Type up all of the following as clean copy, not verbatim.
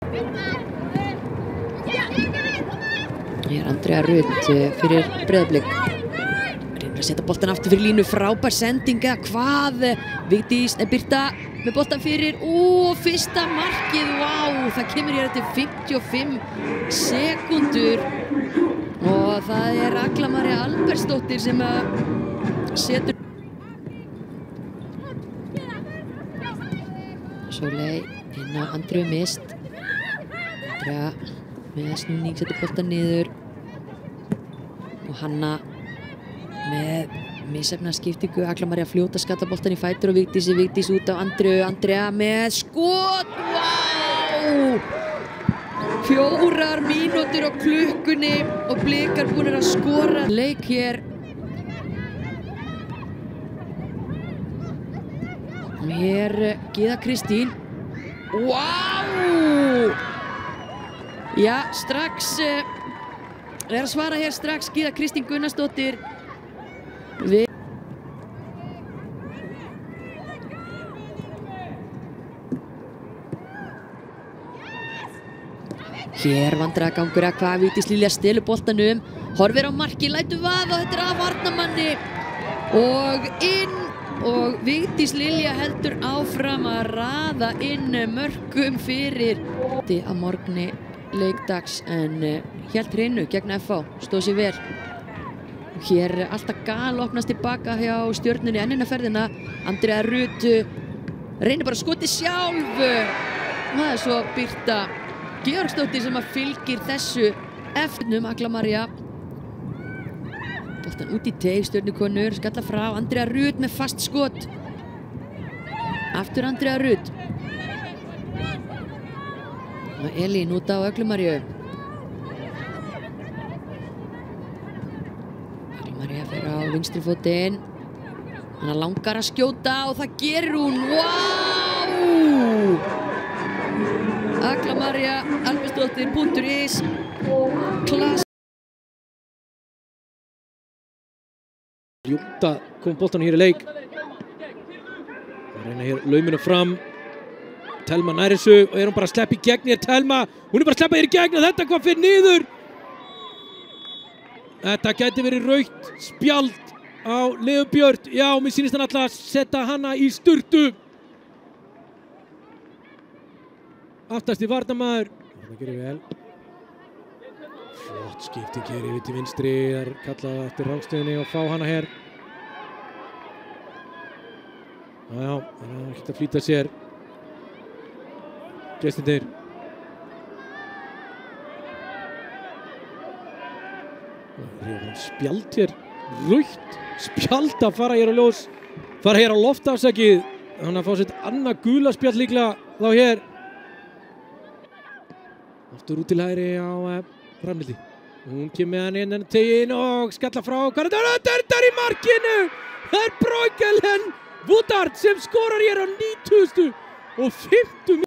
Hér Andrea Rut fyrir Breiðablik. Reynir að setja boltan aftur fyrir línu, frábær sendinga, hvað? Vigdís Birta með boltan fyrir, fyrsta markið, það kemur hér eftir 55 sekúndur og það er Agla María Albertsdóttir sem setur. Sóley inn á Andreu Mist. Andrea með snúning, setur boltan niður og Hanna með misjafna skiptingu. Agla María fljóta skalla boltan í fætur og Vigdís út á Andreu. Andrea með skot, 4 mínútur á klukkunni og Blikar búnir að skora leik hér. Hér Gyða Kristín. Já, strax er að svara hér strax Gyða Kristín Gunnarsdóttir. Hér vandræðagangur að hvað Vigdís Lilja stelur boltanum, horfir á markið, lætur vaða og þetta er af varnarmanni og inn. Og Vigdís Lilja heldur áfram að raða inn mörkum fyrir að morgni leikdags en hélt hreinu gegn FH, stóð sér vel. Hér alltaf galopnast tilbaka hjá Stjörnunni ennina ferðina. Andrea Rut reynir bara skotið sjálf. Það er svo Birta Georgsdóttir sem fylgir þessu eftir Agla María. Boltan út í teig, Stjörnukonur, skalla frá, Andrea Rut með fast skot. Aftur Andrea Rut. Og Elín út á Aglu Maríu. Agla María fer á vinstri fótinn. Hanna langar að skjóta og það gerir hún. Agla María Albertsdóttir.is Klass. Júta kom boltan hér í leik. Reyna hér laumina fram. Telma nær þessu og hún bara að sleppa í gegn hér. Telma, hún bara að sleppa hér í gegn og þetta hvað fyrir niður. Þetta gæti verið rautt spjald á Leo Björn. Já, mér sýnist hann alltaf að setja hana í sturtu. Aftast í varnarmaður. Það gerir vel. Flott skipting hér yfir til vinstri. Það er kallað eftir rangstöðinni og fá hana hér. Já, það er ekkert að flýta sér. Gestindir. Spjald hér. Rautt spjald að fara hér á ljós. Fara hér á loftafsakið. Hann að fá sitt annað gula spjald líklega þá hér. Aftur út til hægri á Rannhildi. Hún kemur með hann inn en tegin og skalla frá. Hvað er þetta? Þetta er í markinu! Það er Breukelen Woodard sem skorar hér á 90. og 50.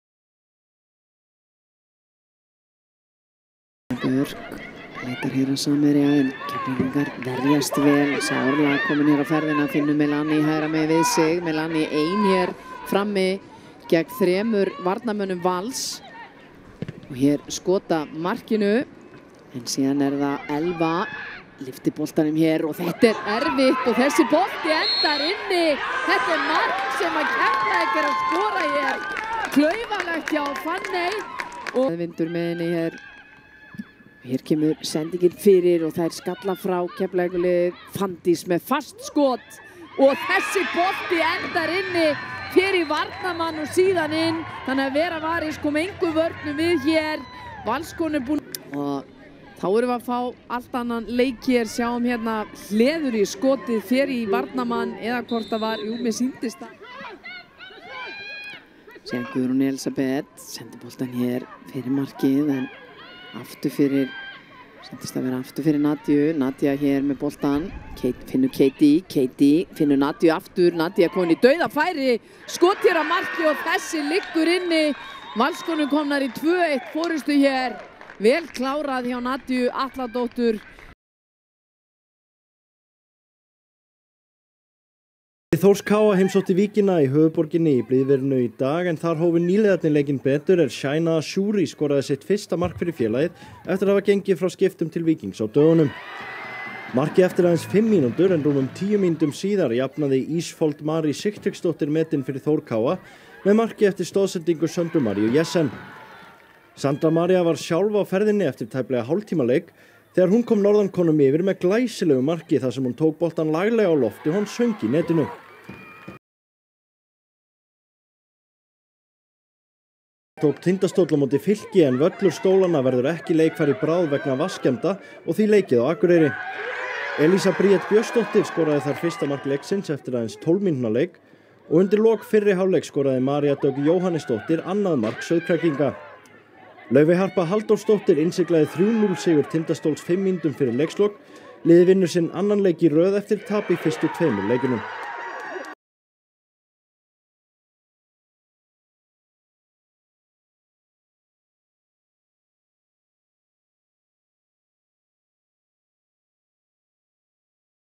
Björk leitar hér að Samherja en Keflvíkingar verjast vel. Sárlega komin hér á ferðina, finnur Melanie hægra með við sig. Melanie ein hér frammi gegn 3 varnarmönnum Vals. Og hér skota markinu, en síðan er það Elva, lyftir boltanum hér og þetta er erfitt og þessi bolti endar inni. Þetta er mark sem að Keflavík er að skora hér. Klaufalegt hjá Fanney. Og vindur með henni hér. Hér kemur sendingin fyrir og það er skalla frá Keflavíkurliðið. Fanndís með fast skot og þessi bolti endar inni. Fyrir varnarmann og síðan inn. Þannig að Vera Varís kom engu vörnum við hér. Valskonur búin. Og þá erum við að fá allt annan leik hér. Sjáum hérna hleður í skotið fyrir varnarmann eða hvort það var, mér sýndist það. Sér Guðrún Elisabeth sendir boltan hér fyrir markið en aftur fyrir, sendist að vera aftur fyrir Nadju. Nadja hér með boltan. Finnur Katie finnur Nadju aftur. Nadja komin í dauðafæri. Skot hér á marki og þessi liggur inni. Valskonur komnar í 2-1 forystu hér. Vel klárað hjá Nadju Atladóttur. Þórs K.A. heimsótti Víkina í höfuðborginni í blíðviðrinu í dag en þar hófu nýliðarnir leikinn betur Shaina Shuri skoraði sitt fyrsta mark fyrir félagið eftir að hafa gengið frá skiptum til Víkings á dögunum. Markið eftir aðeins 5 mínútur en rúmum 10 mínútum síðar jafnaði Ísfold Mari Sigtryggsdóttir metinn fyrir Þór K.A. með marki eftir stoðsendingu Söndu Maríu Jessen. Sandra María var sjálf á ferðinni eftir tæplega hálftíma leik þegar hún kom norðankonum yfir með glæsilegu marki þar sem hún tók boltan laglega á lofti og hann söng í netinu. Tók Tindastóll á móti Fylki en völlur stólanna verður ekki leikfæri bráð vegna vatnsskemmda og því leikið á Akureyri. Elísa Bríet Björnsdóttir skoraði þar fyrsta mark leiksins eftir aðeins 12 mínútna leik og undir lok fyrri hálfleik skoraði María Dögg Jóhannesdóttir annað mark Sauðkræklinga. Laufey Harpa Halldórsdóttir innsiglaði 3-0 sigur Tindastóls 5 mínútum fyrir leikslok. Liðið vinnur sinn annan leik í röð eftir tap í fyrstu 2 leikjunum.